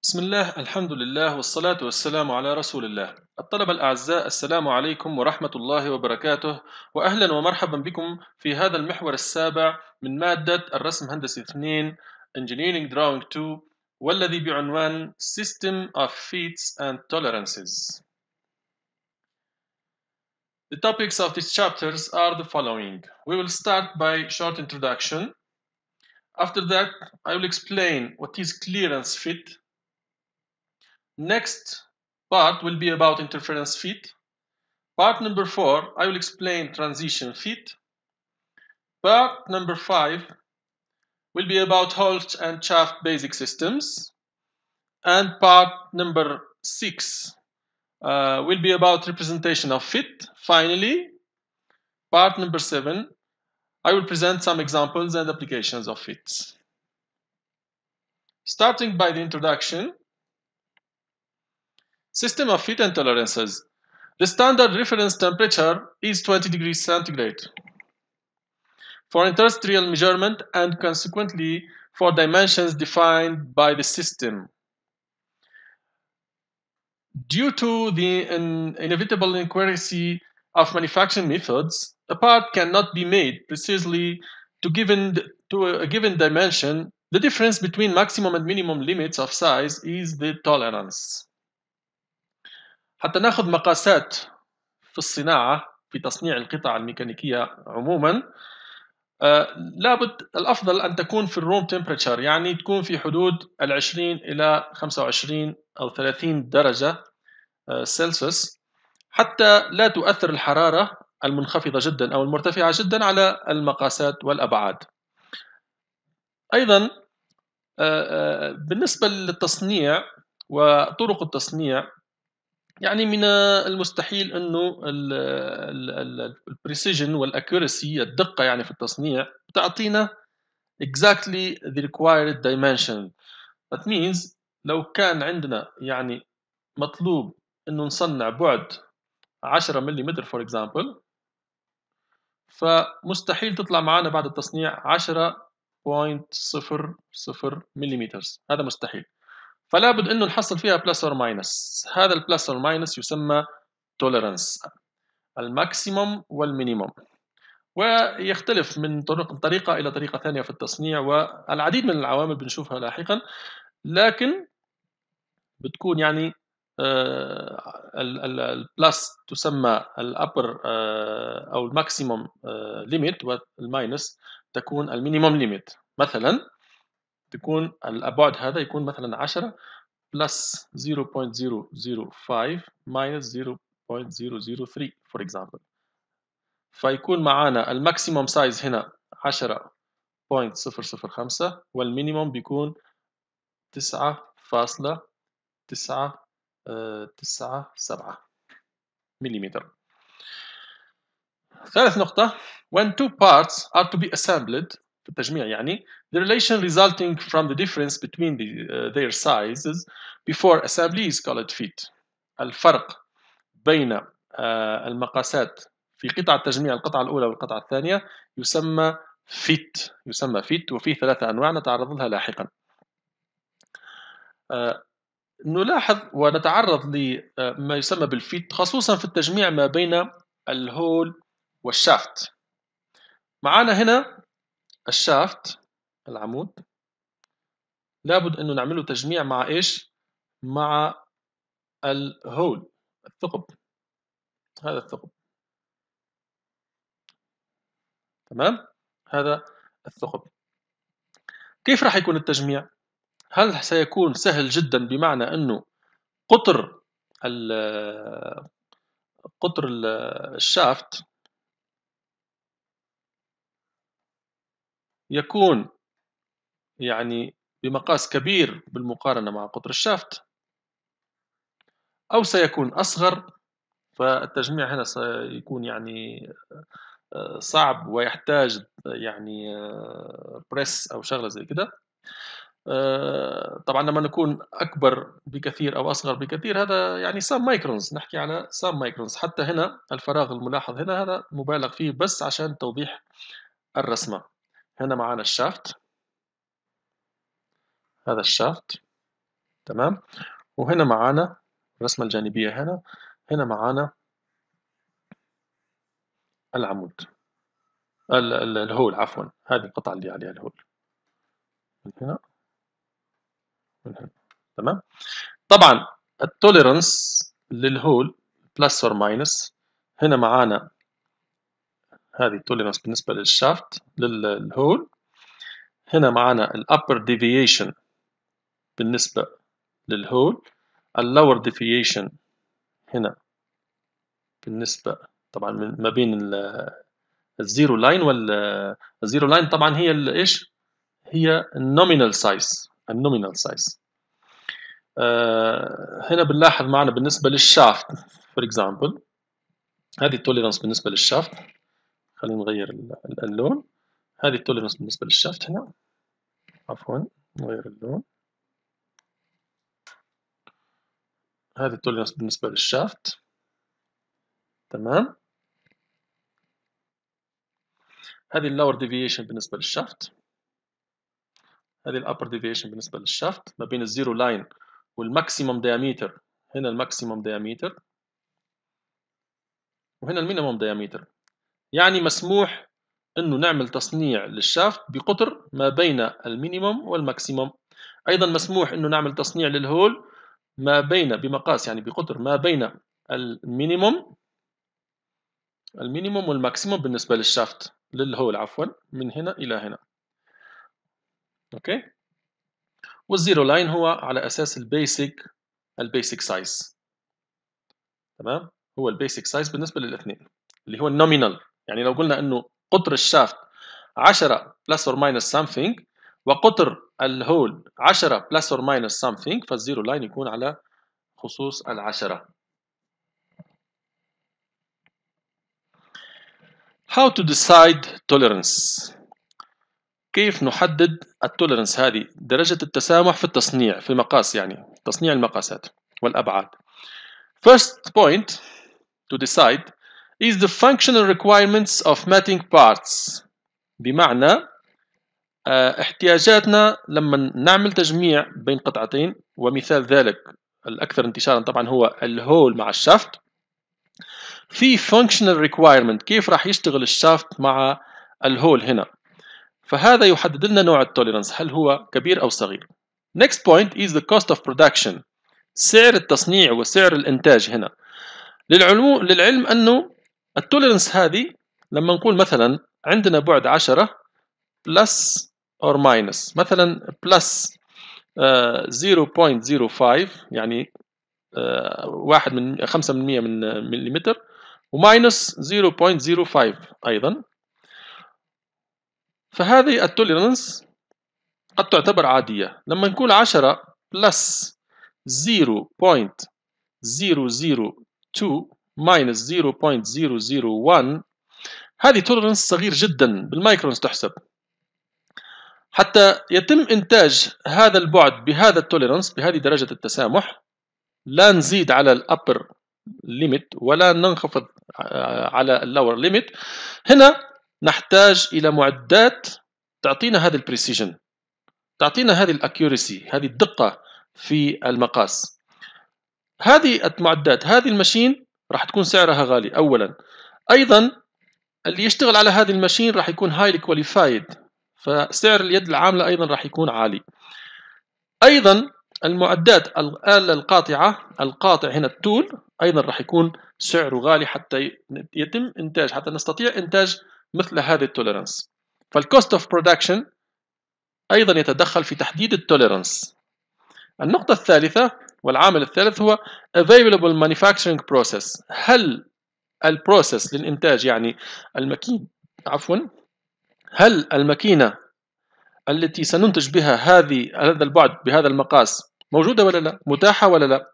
بسم الله الحمد لله والصلاة والسلام على رسول الله. الطلبة الأعزاء، السلام عليكم ورحمة الله وبركاته، وأهلا ومرحبا بكم في هذا المحور السابع من مادة الرسم هندسي 2 Engineering Drawing 2، والذي بعنوان System of Feats and Tolerances. The topics of these chapters are the following. We will start by short introduction. After that, I will explain what is clearance fit. Next part will be about interference fit. Part number 4, I will explain transition fit. Part number 5 will be about Holt and shaft basic systems. And part number 6 will be about representation of fit. Finally, part number 7, I will present some examples and applications of fits. Starting by the introduction. System of fit and tolerances. The standard reference temperature is 20 degrees centigrade for terrestrial measurement and consequently for dimensions defined by the system. Due to the inevitable inaccuracy of manufacturing methods, a part cannot be made precisely to a given dimension. The difference between maximum and minimum limits of size is the tolerance. حتى ناخذ مقاسات في الصناعة في تصنيع القطع الميكانيكية عموما، لابد الأفضل أن تكون في الروم تمبريتشر، يعني تكون في حدود 20 إلى 25 أو 30 درجة سلسيوس، حتى لا تؤثر الحرارة المنخفضة جدا أو المرتفعة جدا على المقاسات والأبعاد. أيضا بالنسبة للتصنيع وطرق التصنيع، يعني من المستحيل انه البريسيجن والاكيورسي، الدقه يعني في التصنيع، تعطينا exactly the required dimension. That means لو كان عندنا يعني مطلوب انه نصنع بعد 10 ملم for example، فمستحيل تطلع معنا بعد التصنيع 10.00 ملم، هذا مستحيل. فلا بد انه نحصل فيها بلس اور ماينس. هذا البلس اور ماينس يسمى توليرانس، الماكسيموم والمينيموم، ويختلف من طريقة إلى طريقة ثانية في التصنيع، والعديد من العوامل بنشوفها لاحقا، لكن بتكون يعني البلس تسمى الأبر أو الماكسيموم ليميت، والماينس تكون المينيموم ليميت. مثلا تكون البعد هذا يكون مثلا 10 plus 0.005 minus 0.003 for example، فيكون معانا الماكسيموم سايز هنا 10.005 والمينيموم بيكون 9.997 ملم. ثالث نقطة، when two parts are to be assembled في التجميع، يعني the relation resulting from the difference between their sizes before assembly is called fit. الفرق بين المقاسات في قطع التجميع، القطعة الأولى والقطعة الثانية، يسمى fit، وفيه 3 أنواع نتعرض لها لاحقا. نلاحظ ونتعرض لما يسمى بالفيت خصوصا في التجميع ما بين الهول والشافت. معانا هنا الشافت، العمود، لابد انه نعمله تجميع مع ايش؟ مع الهول، الثقب، هذا الثقب، تمام؟ هذا الثقب. كيف راح يكون التجميع؟ هل سيكون سهل جدا بمعنى انه قطر الشافت يكون يعني بمقاس كبير بالمقارنة مع قطر الشافت، أو سيكون أصغر، فالتجميع هنا سيكون يعني صعب ويحتاج يعني بريس أو شغلة زي كده. طبعا لما نكون أكبر بكثير أو أصغر بكثير، هذا يعني سام مايكرونز، نحكي على سام مايكرونز. حتى هنا الفراغ الملاحظ هنا هذا مبالغ فيه بس عشان توضيح الرسمة. هنا معنا الشافت، هذا الشافت، تمام. وهنا معانا الرسمة الجانبية هنا معانا العمود الهول، عفوا هذه القطعة اللي عليها الهول من هنا من هنا. تمام. طبعا التوليرنس للهول بلس اور ماينس، هنا معانا هذه التوليرنس بالنسبة للشافت للهول، هنا معانا الابر ديفيشن بالنسبة للهول، اللور ديفيشن هنا بالنسبة طبعا ما بين الزيرو لاين والزيرو لاين طبعا هي ايش؟ هي النومينال سايز. هنا بنلاحظ معنا بالنسبة للشافت فور اكزامبل، هذه التوليرنس بالنسبة للشافت، خلينا نغير اللون، هذه التوليرنس بالنسبة للشافت هنا، عفوا نغير اللون، هذه التوليرنس بالنسبة للشافت. تمام. هذه اللور ديفيشن بالنسبة للشافت، هذه الابر ديفيشن بالنسبة للشافت ما بين الزيرو لاين والماكسيموم دياميتر، هنا الماكسيموم دياميتر وهنا المينيموم دياميتر. يعني مسموح انه نعمل تصنيع للشافت بقطر ما بين المينيموم والماكسيموم. ايضا مسموح انه نعمل تصنيع للهول ما بين بمقاس يعني بقطر ما بين المينيموم والماكسيموم بالنسبة للشافت للهول، عفوا من هنا الى هنا. اوكي. والزيرو لاين هو على اساس البيسك سايز. تمام. هو البيسك سايز بالنسبة للاثنين اللي هو النومينال. يعني لو قلنا انه قطر الشافت 10 بلس اور ماينس something وقطر الهول 10 بلس اور ماينس something، فالزيرو لاين يكون على خصوص العشرة. How to decide tolerance؟ كيف نحدد التوليرنس، هذه درجة التسامح في التصنيع في مقاس، يعني تصنيع المقاسات والأبعاد. First point to decide is the functional requirements of matching parts. بمعنى احتياجاتنا لما نعمل تجميع بين قطعتين، ومثال ذلك الأكثر انتشارا طبعا هو الهول مع الشافت. في functional requirement كيف راح يشتغل الشافت مع الهول هنا، فهذا يحدد لنا نوع التوليرنس هل هو كبير أو صغير. Next point is the cost of production، سعر التصنيع وسعر الإنتاج هنا. للعلم أنه التوليرنس هذه لما نقول مثلا عندنا بعد 10 plus or minus، مثلا plus 0.05 يعني 5% من مليمتر، وماينس 0.05 أيضا، فهذه التوليرنس قد تعتبر عادية. لما نقول 10 plus 0.002 minus 0.001، هذه توليرنس صغير جدا بالمايكرونز تحسب. حتى يتم إنتاج هذا البعد بهذا التوليرنس بهذه درجة التسامح، لا نزيد على الأبر ليميت ولا ننخفض على اللور ليميت. هنا نحتاج إلى معدات تعطينا هذا البريسيجن، تعطينا هذه الاكيوريسي، هذه الدقة في المقاس. هذه المعدات، هذه الماشين راح تكون سعرها غالي أولا. أيضا اللي يشتغل على هذه الماشين راح يكون هايلي كواليفايد، فسعر اليد العاملة أيضا راح يكون عالي. أيضا المعدات الآلة القاطع هنا التول أيضا راح يكون سعره غالي حتى يتم إنتاج، حتى نستطيع إنتاج مثل هذه التوليرنس. فالكوست اوف برودكشن أيضا يتدخل في تحديد التوليرنس. النقطة الثالثة والعامل الثالث هو available manufacturing process. هل البروسيس للإنتاج يعني هل الماكينة التي سننتج بها هذا البعد بهذا المقاس موجودة ولا لا، متاحة ولا لا،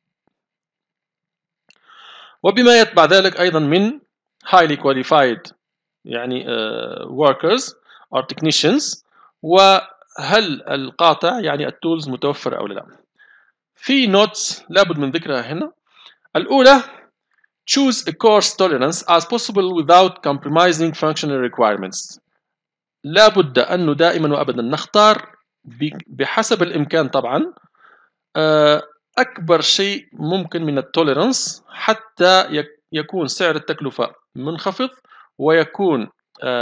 وبما يتبع ذلك أيضا من highly qualified يعني workers or technicians، وهل القاطع يعني التولز متوفرة أو لا. في نوتس لابد من ذكرها هنا. الأولى choose a coarse tolerance as possible without compromising functional requirements. لابد أنه دائما وأبدا نختار بحسب الإمكان طبعا أكبر شيء ممكن من التوليرانس حتى يكون سعر التكلفة منخفض، ويكون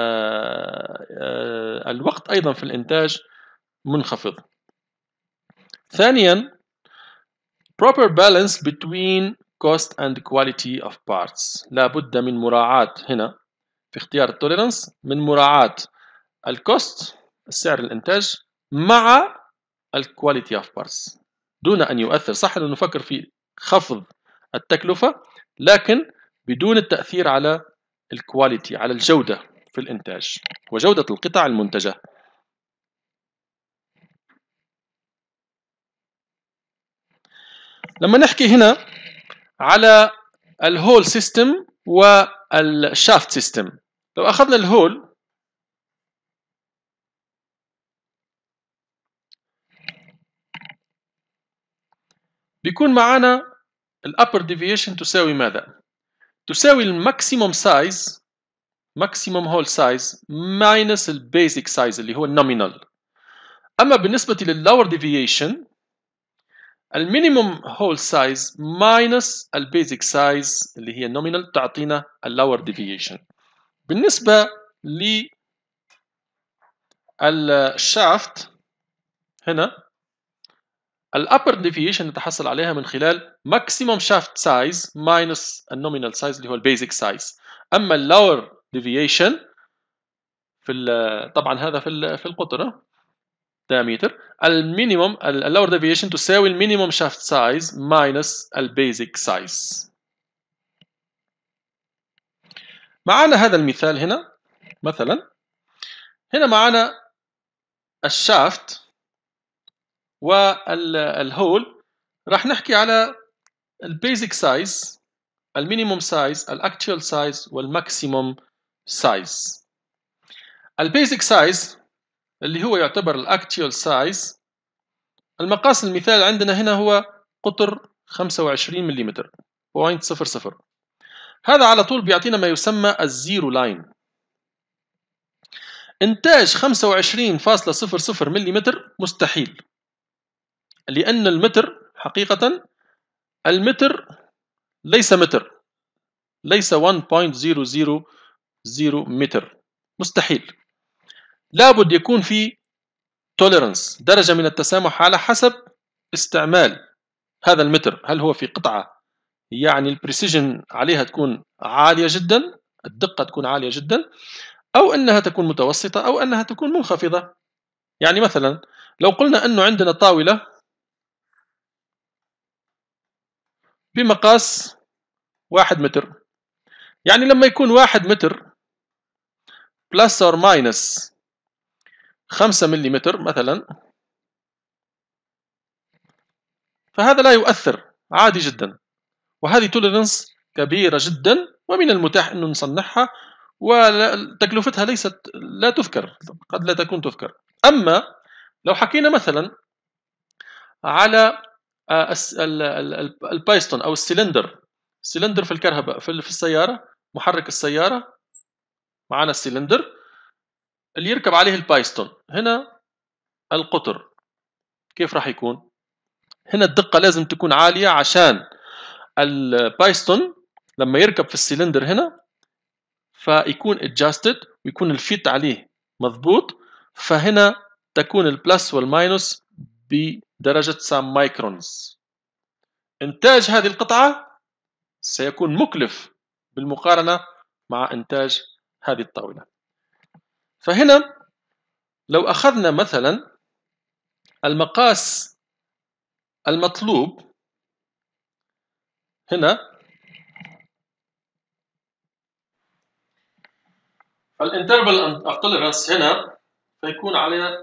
الوقت أيضا في الإنتاج منخفض. ثانيا proper balance between cost and quality of parts. لا بد من مراعاة هنا في اختيار التوليرانس من مراعاة الكوست السعر الإنتاج مع الكواليتي اوف بارتس دون أن يؤثر. صح أنه نفكر في خفض التكلفة لكن بدون التأثير على الكواليتي على الجودة في الإنتاج وجودة القطع المنتجة. لما نحكي هنا على الهول سيستم والشافت سيستم، لو أخذنا الهول بيكون معنا الأبر ديفيشن تساوي ماذا؟ تساوي الماكسيموم سايز ماكسيموم هول سايز ماينس البيزك سايز اللي هو النومينال. أما بالنسبة لللور ديفيشن المينيموم هول سايز ماينس البيزك سايز اللي هي النومينال تعطينا اللور ديفيشن. بالنسبة للشافت هنا الابر ديفيشن نتحصل عليها من خلال ماكسيموم شافت سايز ماينس النومينال سايز اللي هو البيزك سايز. اما اللور ديفيشن طبعا هذا في القطر diameter المينيموم اللور ديفيشن تساوي المينيموم شافت سايز ماينس البيزك سايز. معنا هذا المثال هنا مثلا هنا معنا الشافت والهول راح نحكي على البيزك سايز المينيموم سايز الاكتوال سايز والماكسيموم سايز. البيزك سايز اللي هو يعتبر الاكتوال سايز المقاس المثال عندنا هنا هو قطر 25 ملم 0.00. هذا على طول بيعطينا ما يسمى الزيرو لاين. انتاج 25.00 ملم مستحيل لأن المتر حقيقة المتر ليس متر ليس 1.000 متر مستحيل. لابد يكون في توليرانس درجة من التسامح على حسب استعمال هذا المتر. هل هو في قطعة يعني البريسيجن عليها تكون عالية جدا الدقة تكون عالية جدا أو أنها تكون متوسطة أو أنها تكون منخفضة. يعني مثلا لو قلنا أنه عندنا طاولة بمقاس 1 متر يعني لما يكون 1 متر بلس أو ماينس 5 ملم مثلا فهذا لا يؤثر عادي جدا وهذه توليرنس كبيرة جدا ومن المتاح أنه نصنعها وتكلفتها لا تذكر قد لا تكون تذكر. أما لو حكينا مثلا على البايستون أو السلندر في الكهرباء في السيارة محرك السيارة معنا السلندر اللي يركب عليه البايستون هنا القطر كيف راح يكون؟ هنا الدقة لازم تكون عالية عشان البايستون لما يركب في السلندر هنا فيكون adjusted ويكون الفيت عليه مضبوط فهنا تكون البلس والماينس بدرجة سام مايكرونز. إنتاج هذه القطعة سيكون مكلف بالمقارنة مع إنتاج هذه الطاولة. فهنا لو أخذنا مثلا المقاس المطلوب هنا فالانترفال اوف توليرانس هنا فيكون على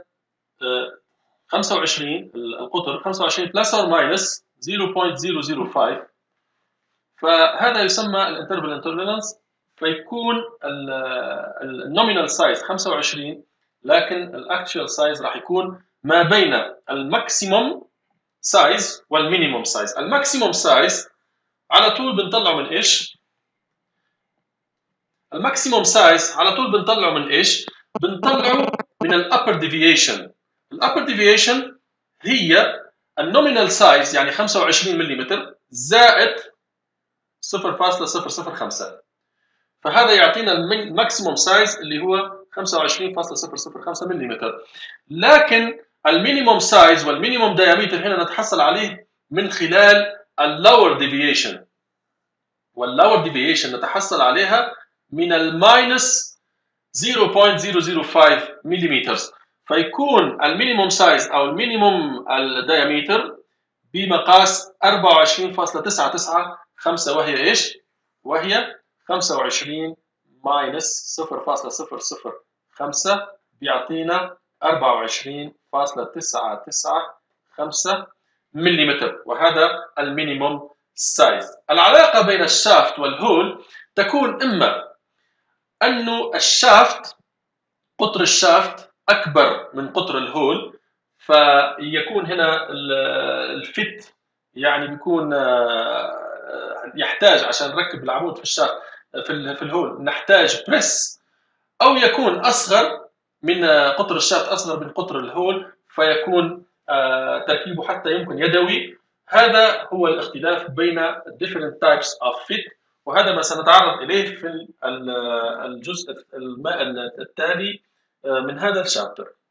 25 القطر 25 بلس اور ماينس 0.005 فهذا يسمى الانترفال توليرانس فيكون النومينال سايز 25 لكن الاكتشوال سايز راح يكون ما بين الماكسيموم سايز والمينيموم سايز. الماكسيموم سايز على طول بنطلعه من ايش؟ الماكسيموم سايز على طول بنطلعه من ايش؟ بنطلعه من الابر ديفيشن. الابر ديفيشن هي النومينال سايز يعني 25 ملم زائد 0.005، فهذا يعطينا الماكسيموم سايز اللي هو 25.005 ملم. لكن المينيموم سايز والمينيموم دايمتر هنا نتحصل عليه من خلال اللور ديفيشن، واللور ديفيشن نتحصل عليها من الماينس 0.005 ملم، فيكون المينيموم سايز او المينيموم الدايمتر بمقاس 24.995، وهي ايش؟ وهي 25 ماينس 0.005 بيعطينا 24.995 ملم، وهذا المينيموم سايز. العلاقة بين الشافت والهول تكون إما أنه الشافت قطر الشافت أكبر من قطر الهول، فيكون هنا الفت يعني بيكون يحتاج عشان نركب العمود في الشافت في الهول نحتاج بريس، أو يكون أصغر من قطر الشافت، أصغر من قطر الهول، فيكون تركيبه حتى يمكن يدوي. هذا هو الاختلاف بين different types of fit، وهذا ما سنتعرض إليه في الجزء التالي من هذا الشابتر.